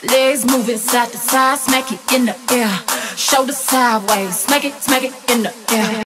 Legs moving side to side, smack it in the air. Shoulder sideways, smack it in the air.